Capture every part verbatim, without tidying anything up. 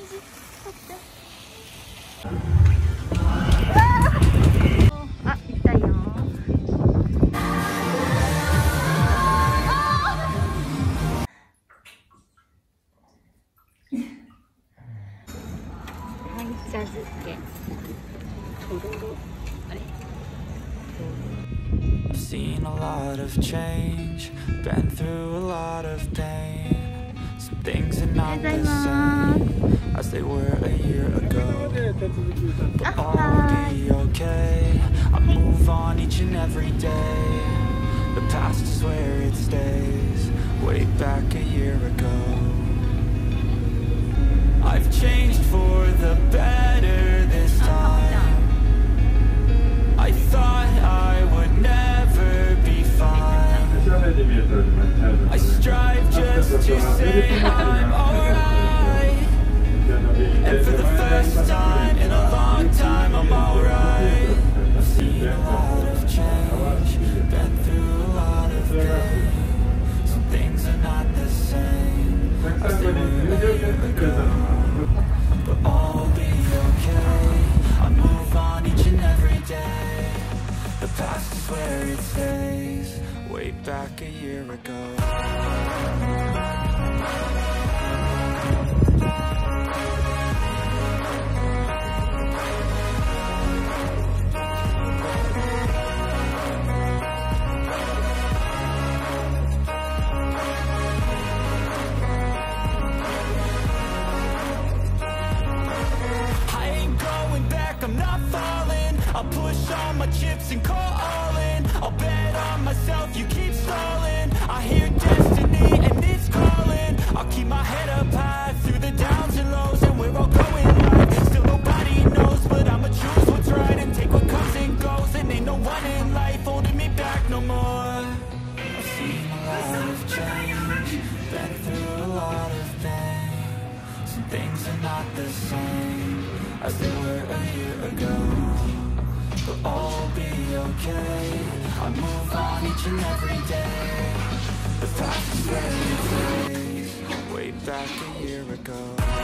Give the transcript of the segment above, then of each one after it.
あ、行きたいよ。茶漬け。I've seen a lot of change, been through a lot of pain. Some things are not the same as they were a year ago. But all will be okay. I move on each and every day. The past is where it stays. Way back a year ago. I've changed for the better this time. I thought I would never be fine. I strive just to say I'm alright. And for the first time in a long time I'm alright. I've seen a lot of change, been through a lot of pain. Some things are not the same as they were a year ago. But all will be okay. I move on each and every day. The past is where it stays. Way back a year ago. I'm not falling. I'll push all my chips and call all in. I'll bet on myself, you keep stalling. I hear destiny and it's calling. I'll keep my head up high through the downs and lows. And we're all going live. Still nobody knows, but I'ma choose what's right and take what comes and goes. And ain't no one in life holding me back no more. I've seen a lot of change, been through a lot of pain. Some things are not the same as they were a year ago. But all will be okay. I move on each and every day. The past is where it stays. Way back a year ago.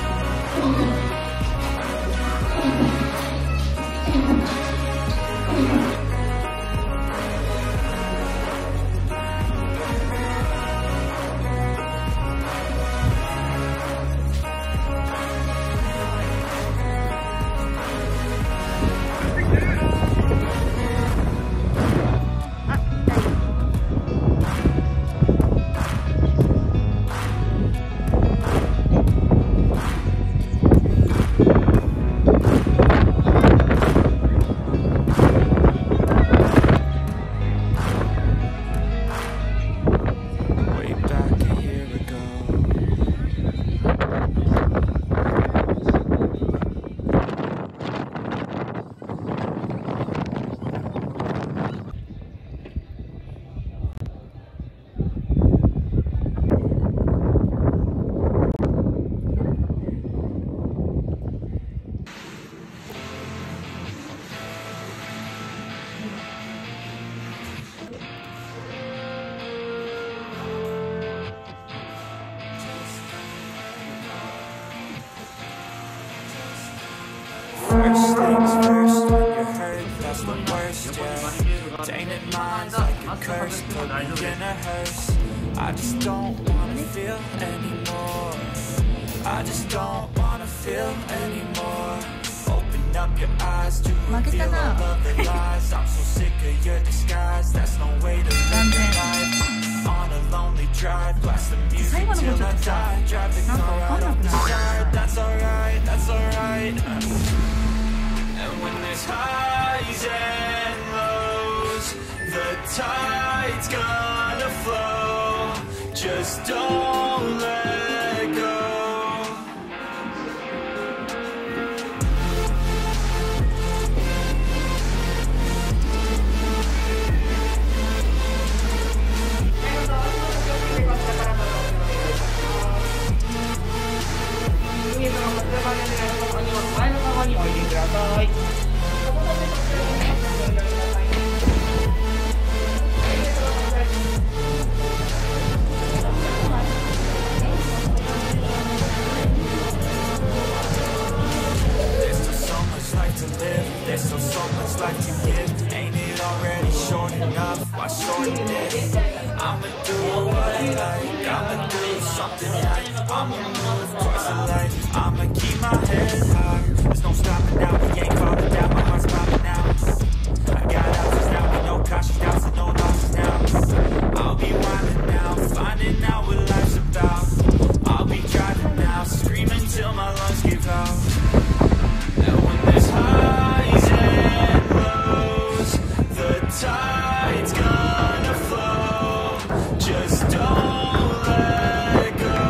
First things first, when you're hurt, that's the worst, yeah. Tainted minds like a curse, put me in a hearse. I just don't wanna feel anymore. I just don't wanna feel anymore. Open up your eyes to reveal all of the lies. I'm so sick of your disguise, that's no way to live your life. On a lonely drive, blast the music till I die. Drive the car out on the side, that's alright, that's alright. And when there's highs and lows, the tide's gonna flow. Just don't let go. this life can give? Ain't it already short enough? Why shorten it? I'ma do what I like, I'ma do something right, I'ma move towards the light, I'ma keep my head high. There's no stopping now, we ain't falling down, my heart's popping out. I got options now, with no cautious doubts and no losses now. I'll be wildin' now, finding out what life's about. I'll be driving now, screaming till my lungs give out. And when there's highs and lows, the tide's gonna flow. Just don't let go.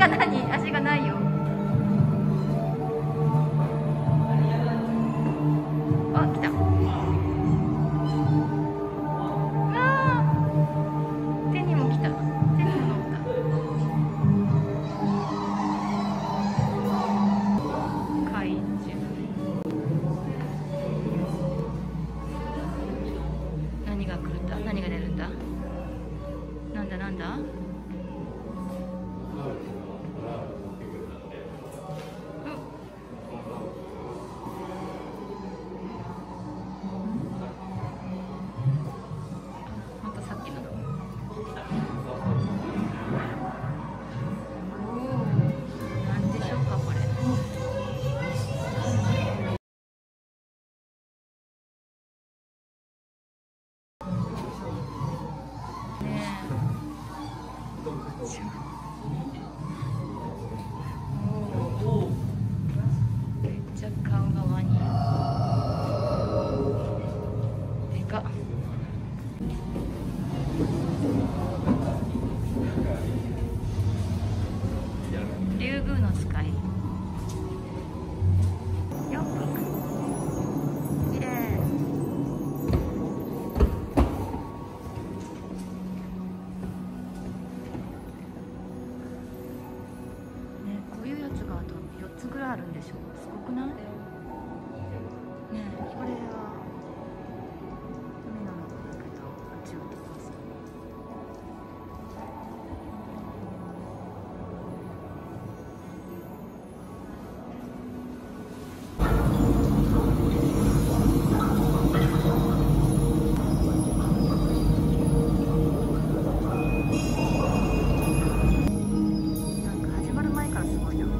が何？足がないよ。あ、来た。あー、手にも来た。手にも乗った。怪獣。何が来るんだ？何が出るんだ？なんだなんだ？またさっきのだ。おお、なんでしょうかこれ。ねえ。おお、めっちゃ顔がワニ。でかっ。リュウグウノツカイ。よっ、きれい。ね、こういうやつがあとよっつぐらいあるんでしょう。すごくない？ねえ、これは海の中だけど宇宙とかさ。なんか始まる前からすごいな。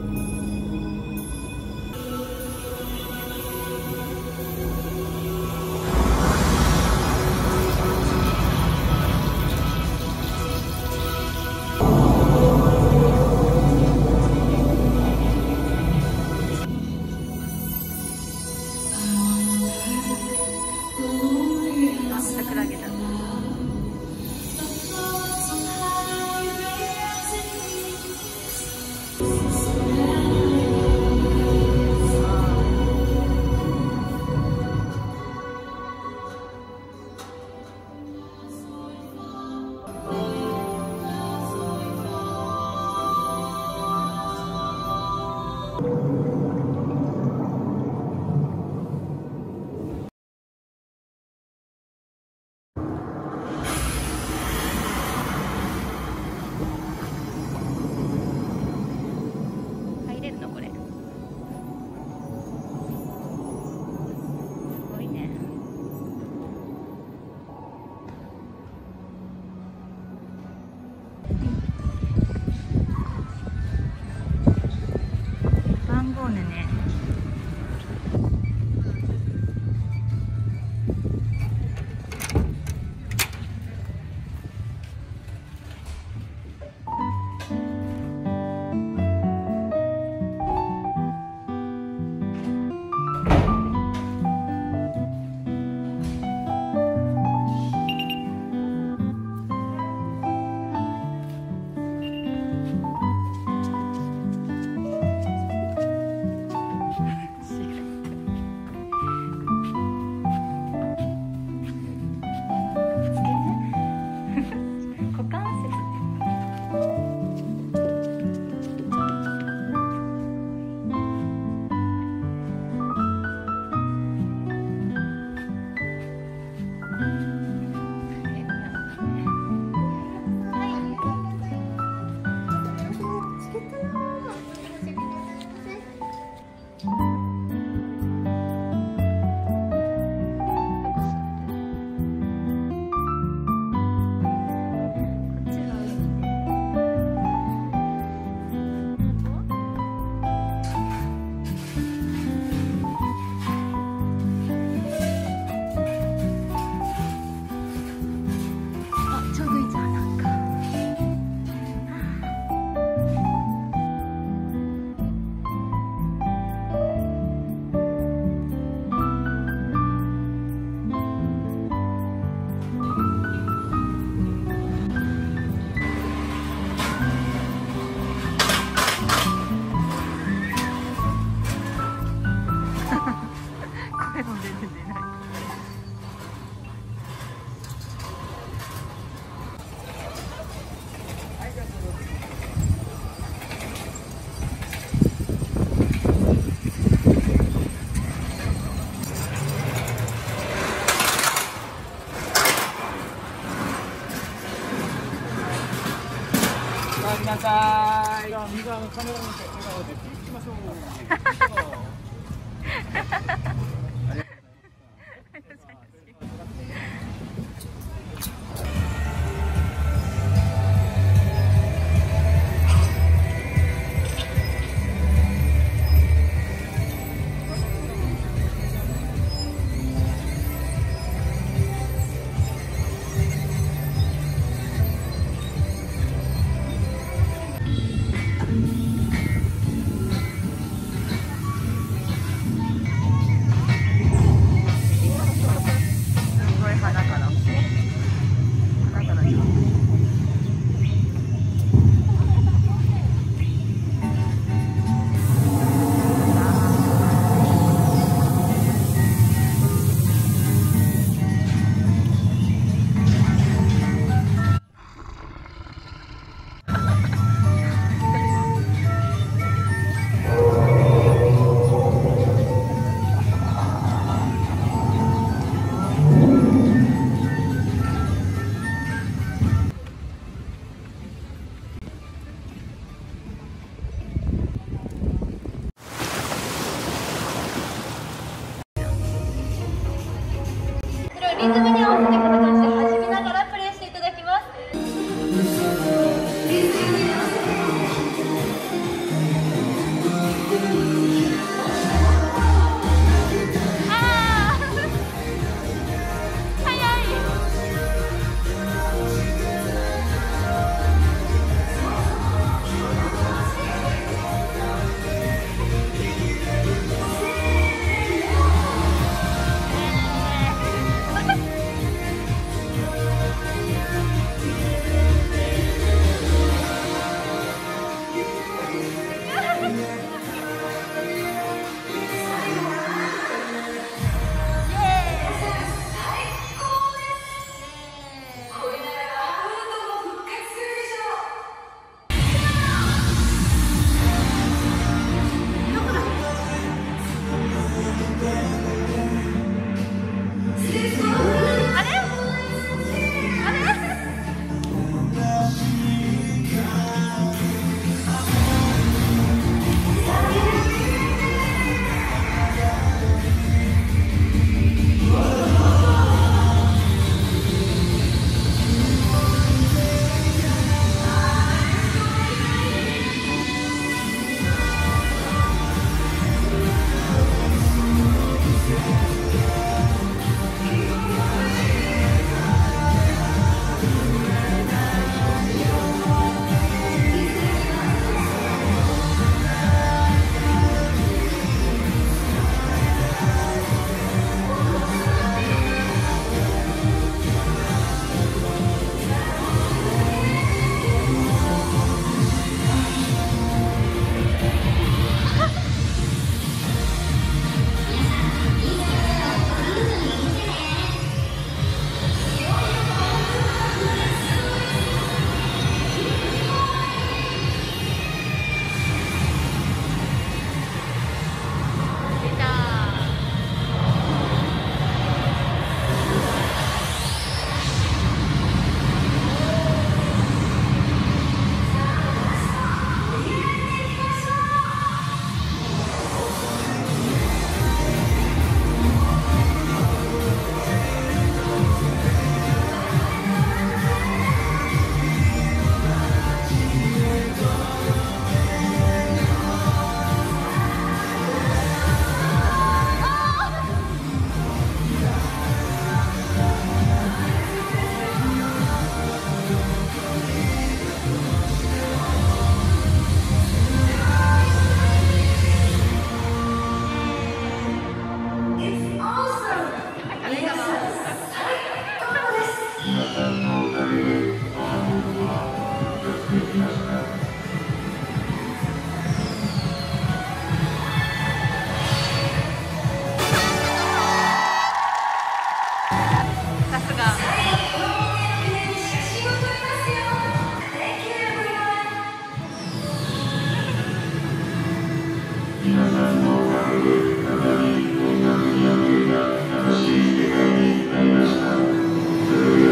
右側のカメラの笑顔でピーきましょう。 リズムに合わせてこんな感じで弾みながらプレイしていただきます。あー早い。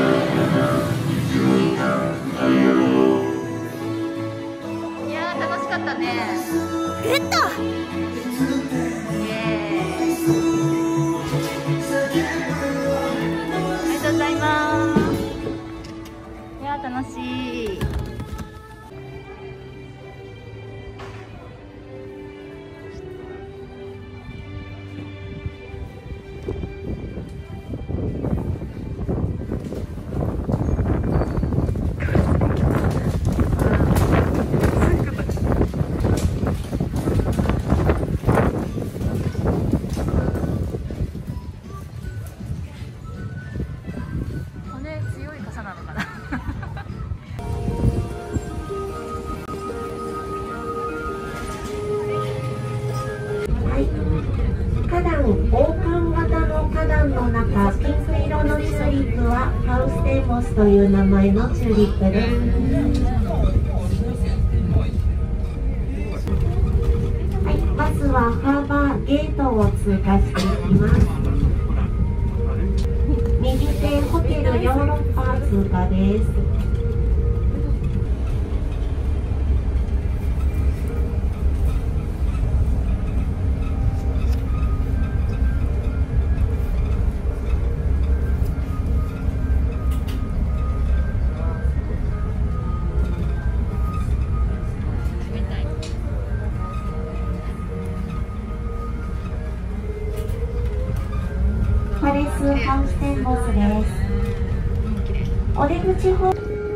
楽しかった。 ゃったね。えっと。イエーイ。ありがとうございます。いや楽しい。 王冠型の花壇の中、ピンク色のチューリップはハウステンボスという名前のチューリップです。はい、バスはハーバーゲートを通過していきます。右手ホテルヨーロッパ通過です。パレスハウステンボスです。お出口方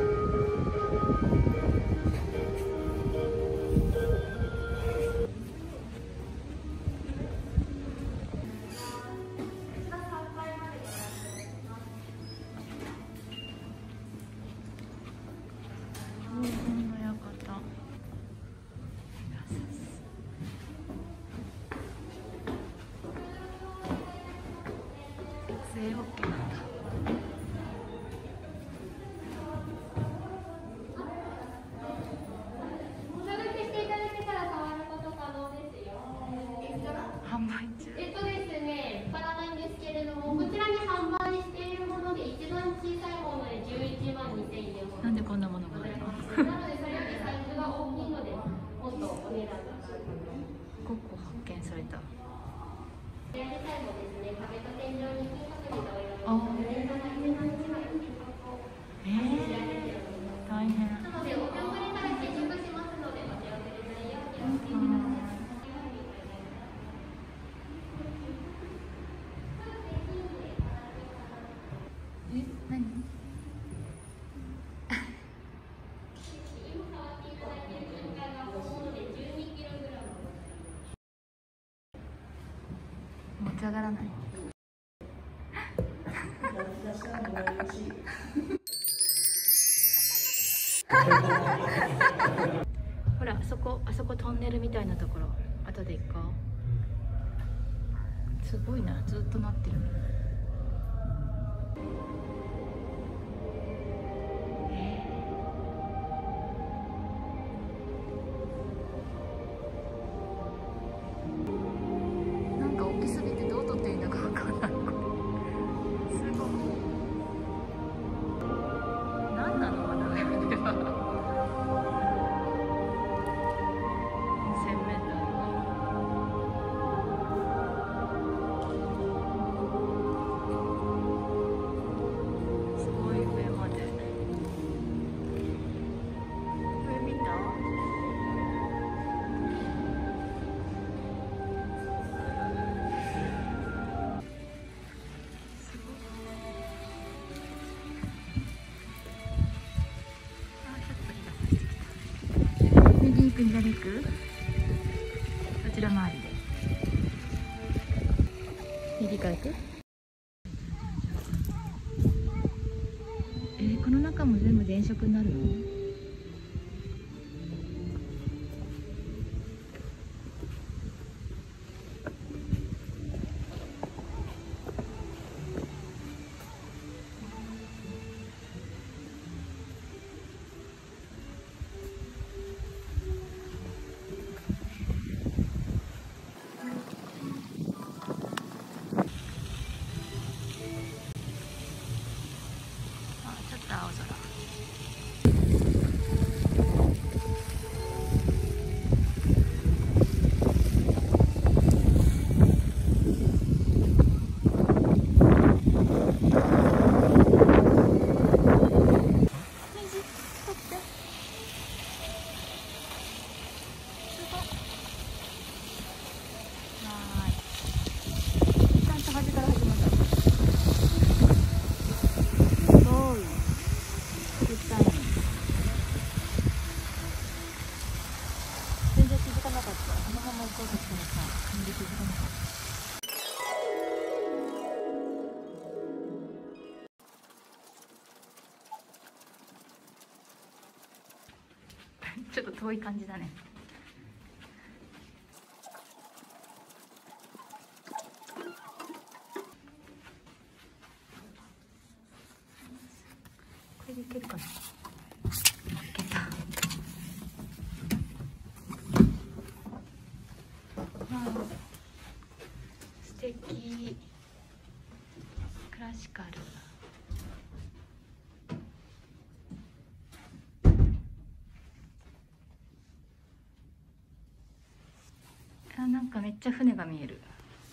なんでこんなものが出るの？ごこ発見された。あー、えー、大変。え、何？持ち上がらない。ほら、あそこ、あそこトンネルみたいなところ、後で行こう。すごいな、ずっとなってる。右行く、左行く、こちら回りで右から行く。えー、この中も全部電飾になるの？青空。 づかなかった。そのまま行こうとしたらさ、全然気づかなかった。ちょっと遠い感じだね。これでいけるかな。いけた。あー、素敵。クラシカル。あ、なんかめっちゃ船が見える。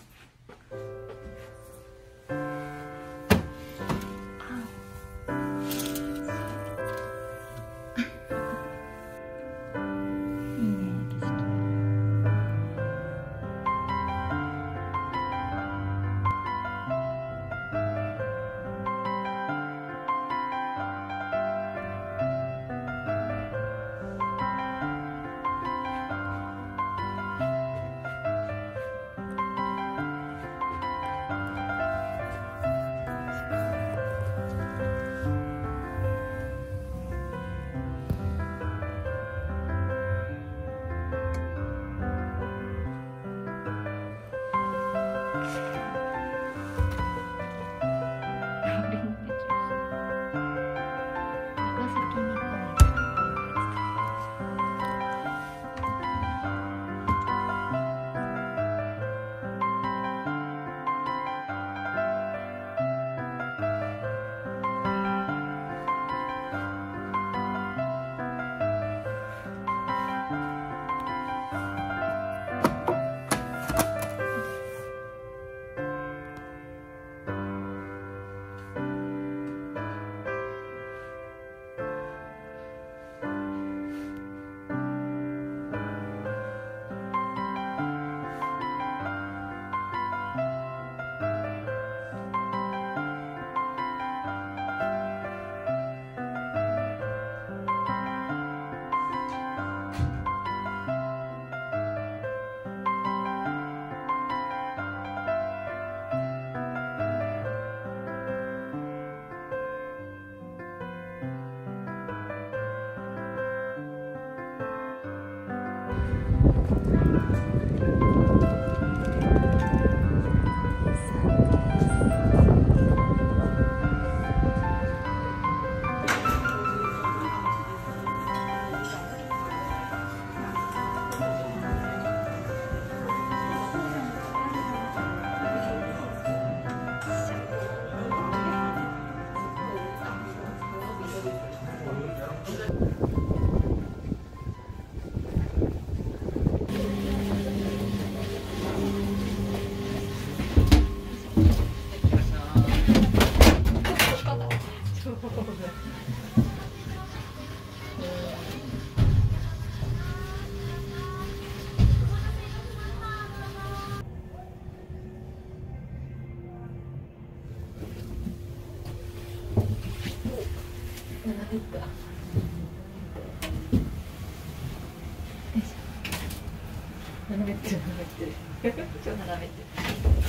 斜めってる斜めってる超斜めってる。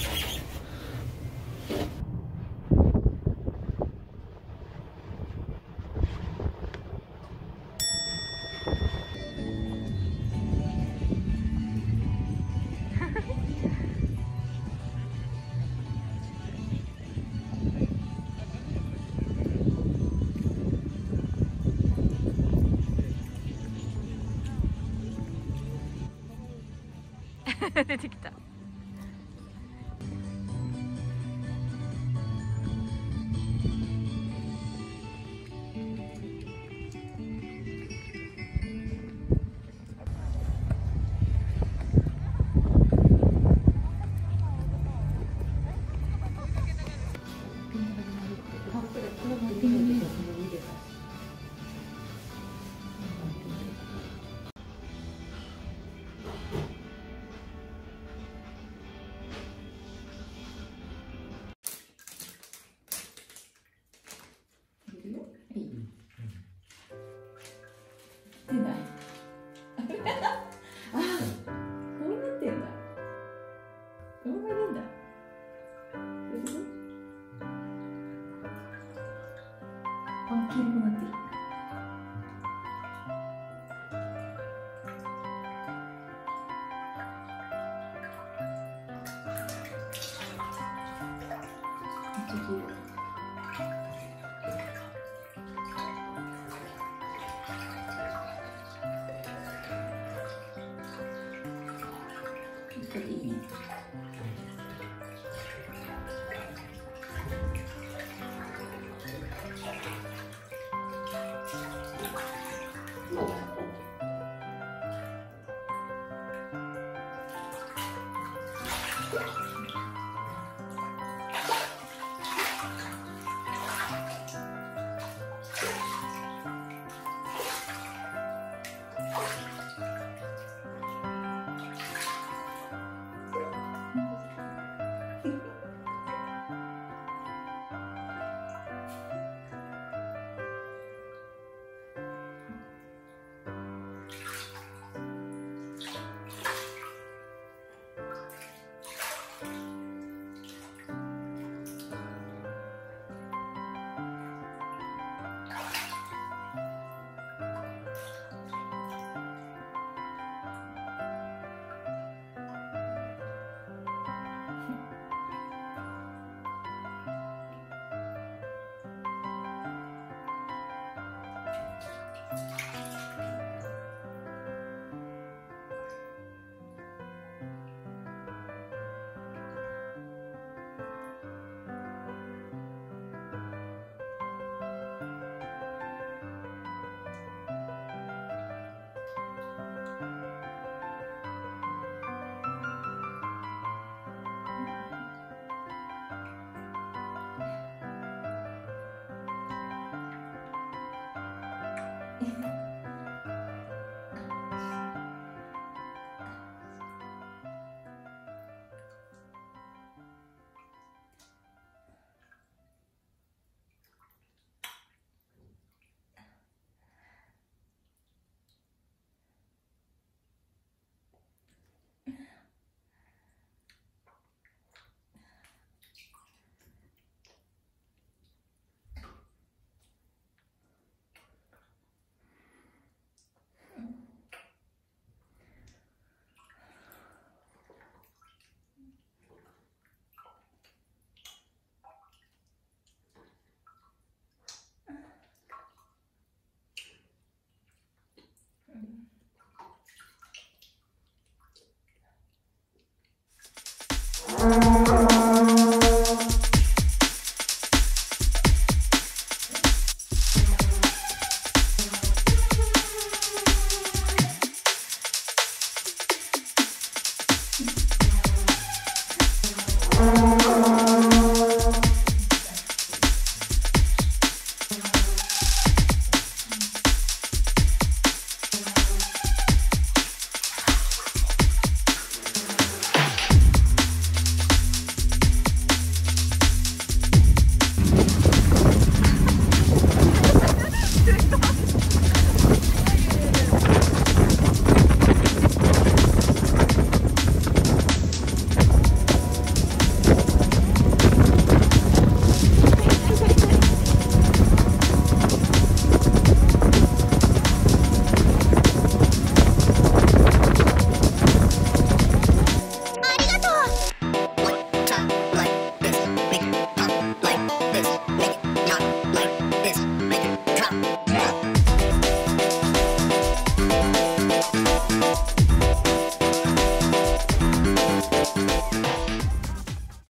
出てきた。 できる。これいいね。 うん。